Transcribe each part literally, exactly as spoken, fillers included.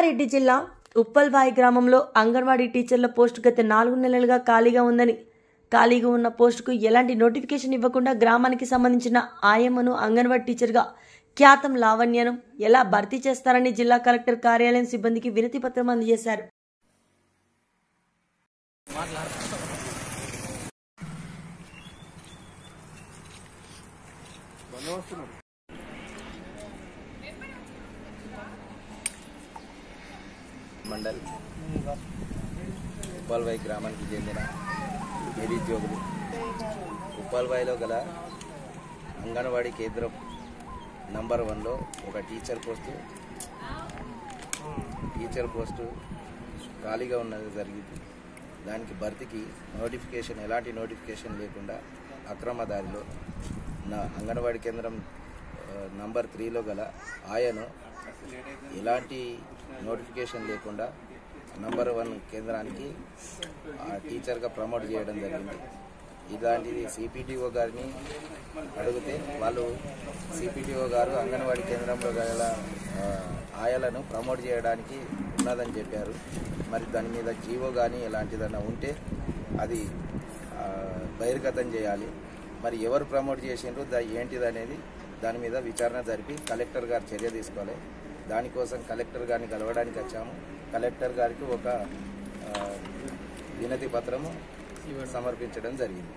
కామారెడ్డి జిల్లా ఉప్పల్వాయి గ్రామంలో అంగన్వాడీ టీచర్ల పోస్టు గత నాలుగు నెలలుగా ఖాళీగా ఉందని, ఖాళీగా ఉన్న పోస్టుకు ఎలాంటి నోటిఫికేషన్ ఇవ్వకుండా గ్రామానికి సంబంధించిన ఆయమ్మను అంగన్వాడీ టీచర్గా ఖ్యాతం లావణ్యను ఎలా భర్తీ చేస్తారని జిల్లా కలెక్టర్ కార్యాలయం సిబ్బందికి వినతి పత్రం అందజేశారు. మండల్ ఉప్పల్వాయి గ్రామానికి చెందిన నిరుద్యోగులు ఉప్పల్వాయిలో గల అంగన్వాడీ కేంద్రం నంబర్ వన్లో ఒక టీచర్ పోస్టు టీచర్ పోస్టు ఖాళీగా ఉన్నది జరిగింది. దానికి భర్తీకి నోటిఫికేషన్ ఎలాంటి నోటిఫికేషన్ లేకుండా అక్రమ దారిలో నా అంగన్వాడీ కేంద్రం నంబర్ త్రీలో గల ఆయను ఎలాంటి నోటిఫికేషన్ లేకుండా నంబర్ వన్ కేంద్రానికి టీచర్గా ప్రమోట్ చేయడం జరిగింది. ఇలాంటిది సిపిటిఓ గారిని అడిగితే వాళ్ళు సిపిటిఓ గారు అంగన్వాడీ కేంద్రంలో గల ఆయాలను ప్రమోట్ చేయడానికి ఉన్నదని చెప్పారు. మరి దాని మీద జీవో కానీ ఎలాంటిదన్నా ఉంటే అది బహిర్గతం చేయాలి. మరి ఎవరు ప్రమోట్ చేసిండ్రు ఏంటిది అనేది దాని మీద విచారణ జరిపి కలెక్టర్ గారు చర్య తీసుకోవాలి. దానికోసం కలెక్టర్ గారిని కలవడానికి వచ్చాము. కలెక్టర్ గారికి ఒక వినతి పత్రము సమర్పించడం జరిగింది.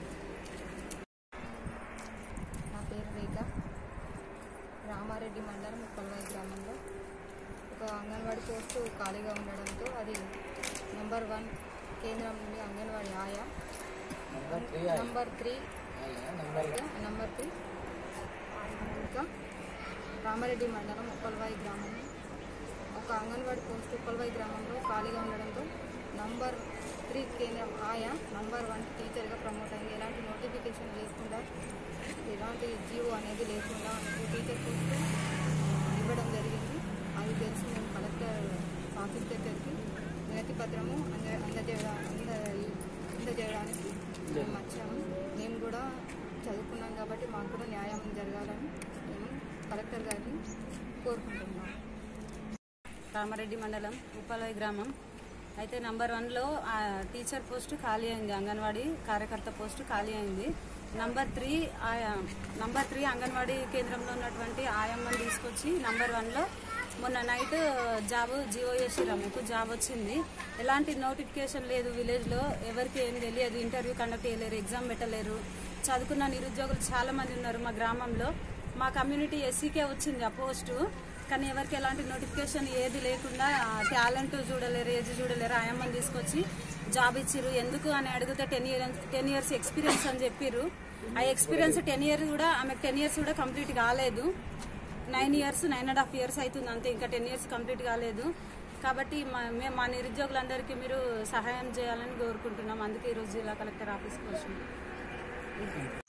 నా పేరు రేఖ. రామారెడ్డి మండలం ఉప్పల్వాయి గ్రామంలో ఒక అంగన్వాడీ పోస్టు ఖాళీగా ఉండడంతో అది నంబర్ వన్ కేంద్రం నుండి అంగన్వాడీ ఆయా నంబర్ త్రీ నంబర్ త్రీ ఇంకా రామారెడ్డి మండలం ఉప్పల్వాయి గ్రామం ఒక అంగన్వాడీ పోస్ట్ ఉప్పల్వాయి గ్రామంలో ఖాళీగా ఉండడంతో నంబర్ త్రీ కేంద్రం ఆయా నంబర్ వన్ టీచర్గా ప్రమోట్ అయింది. ఎలాంటి నోటిఫికేషన్ లేకుండా ఎలాంటి జీవో అనేది లేకుండా టీచర్ పోస్ట్ ఇవ్వడం జరిగింది. అది తెలిసి మేము కలెక్టర్ ఆఫీస్ దగ్గరికి వినతి పత్రము అంద అందజేయడా అంద అందజేయడానికి మేము వచ్చాము. మేము కూడా చదువుకున్నాం కాబట్టి మాకు కూడా న్యాయం జరగాలని మేము కలెక్టర్ గారిని కోరుకుంటున్నాం. కామారెడ్డి మండలం ఉప్పల్వాయి గ్రామం అయితే నంబర్ వన్లో టీచర్ పోస్టు ఖాళీ అయింది. అంగన్వాడీ కార్యకర్త పోస్టు ఖాళీ అయింది. నంబర్ త్రీ ఆయా నంబర్ త్రీ అంగన్వాడీ కేంద్రంలో ఉన్నటువంటి ఆయమ్మని తీసుకొచ్చి నంబర్ వన్లో మొన్న నైట్ జాబ్ జీవో చేసిర్రు. మీకు జాబ్ వచ్చింది. ఎలాంటి నోటిఫికేషన్ లేదు. విలేజ్లో ఎవరికి ఏం తెలియదు. ఇంటర్వ్యూ కండక్ట్ చేయలేరు, ఎగ్జామ్ పెట్టలేరు. చదువుకున్న నిరుద్యోగులు చాలామంది ఉన్నారు మా గ్రామంలో. మా కమ్యూనిటీ ఎస్సీకే వచ్చింది ఆ పోస్టు. కానీ ఎవరికి ఎలాంటి నోటిఫికేషన్ ఏది లేకుండా టాలెంట్ చూడలేరు, ఏజ్ చూడలేరు. ఆయమ్మని తీసుకొచ్చి జాబ్ ఇచ్చిర్రు. ఎందుకు అని అడిగితే ten years ten years experience అని చెప్పిర్రు. ఆ ఎక్స్పీరియన్స్ టెన్ ఇయర్స్ కూడా ఆమెకు టెన్ ఇయర్స్ కూడా కంప్లీట్ కాలేదు. Nine years nine and half years అవుతుంది అంతే. ఇంకా టెన్ ఇయర్స్ కంప్లీట్ కాలేదు. కాబట్టి మేము మా నిరుద్యోగులందరికీ మీరు సహాయం చేయాలని కోరుకుంటున్నాం. అందుకే ఈరోజు జిల్లా కలెక్టర్ ఆఫీస్కి వచ్చింది.